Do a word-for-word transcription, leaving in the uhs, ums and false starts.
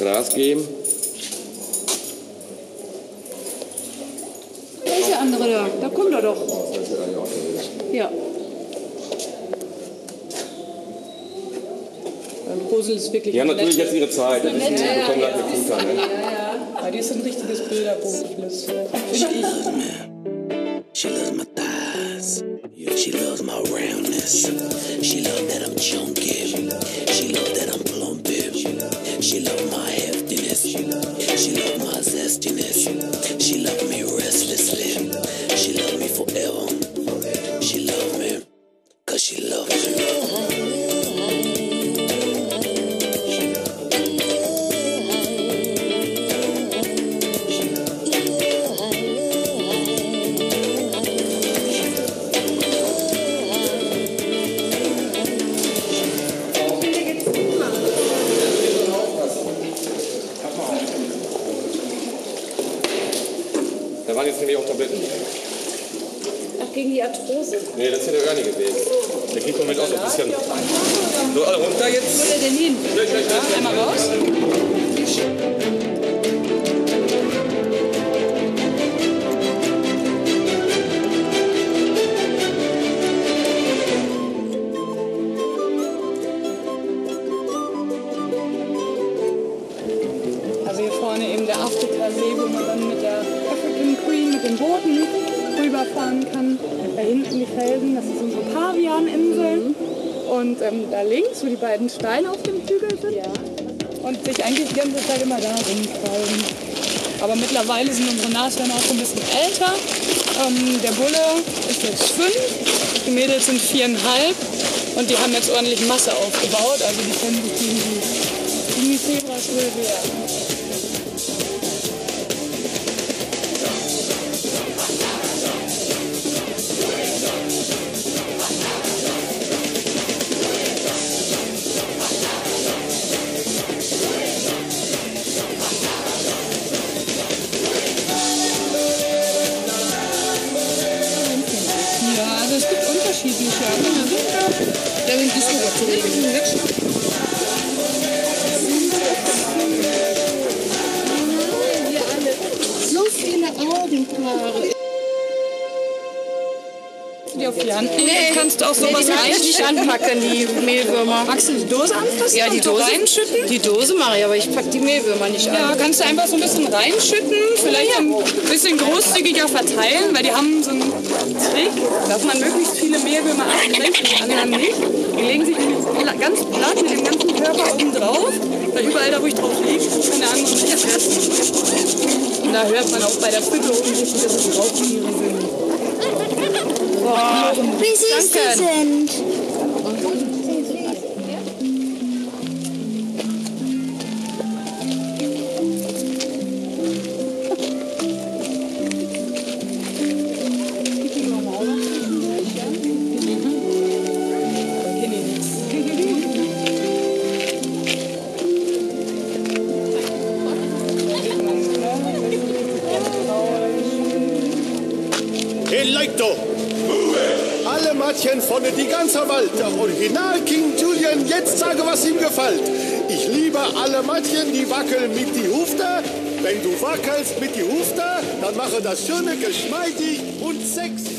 Gas geben. Da ist der andere da. Da kommt er doch. Ja. Rosel ist wirklich. Die haben natürlich jetzt ihre Zeit. Die wissen, die Ja, bekommen ja, gleich eine Futter. Ne? Ja, ja. Ja, die ist ein richtiges Bilderbuch. Finde ich. She loves my thighs. She loves my roundness. She loves that I'm chunky. She loves that I'm plump. She loves my heftiness. She loves my zestiness. She loves me restlessly. She loves me forever. She loves me cause she loves me. Da waren jetzt nämlich auch Tabletten. Ach, gegen die Arthrose. Nee, das ist ja der Ernie gewesen. Der kriegt Moment auch so ein bisschen. So, alle runter jetzt. Wo ist er denn hin? Ja, einmal raus. Also hier vorne eben der Afrika-See, wo man dann mit der African Queen, mit den Booten rüberfahren kann. Da hinten die Felsen, das ist unsere Pavianinsel. Und ähm, da links, wo die beiden Steine auf dem Hügel sind. Ja. Und sich eigentlich die ganze Zeit immer da rumtreiben. Aber mittlerweile sind unsere Nashörner auch so ein bisschen älter. Ähm, der Bulle ist jetzt fünf, die Mädels sind viereinhalb. Und die haben jetzt ordentlich Masse aufgebaut. Also die können sich gegen die, gegen die Zebras wohl wehren. So viele Augenpaare. Die auf die Hand nehmen. Nee, kannst du auch sowas nee, die nicht anpacken, die Mehlwürmer. Magst du die Dose anfassen? Ja, die Dose reinschütten? Die Dose mache ich, aber ich packe die Mehlwürmer nicht an. Ja, kannst du einfach so ein bisschen reinschütten, vielleicht ein bisschen großzügiger verteilen, weil die haben so einen Trick, dass man möglichst viele Mehlwürmer anspricht, die anderen nicht. Die legen sich nämlich ganz platt mit dem ganzen Körper oben drauf, weil überall da, wo ich drauf liege, kann der andere nicht fressen. Und da hört man auch bei der Fütterung richtig, dass es Raubtiere sind. Boah, wie süß die sind. Electo! Alle Mädchen von die ganze Welt, der Original King Julian, jetzt sage, was ihm gefällt. Ich liebe alle Mädchen, die wackeln mit die Hufte. Wenn du wackelst mit die Hufte, dann mache das schöne, geschmeidig und sexy.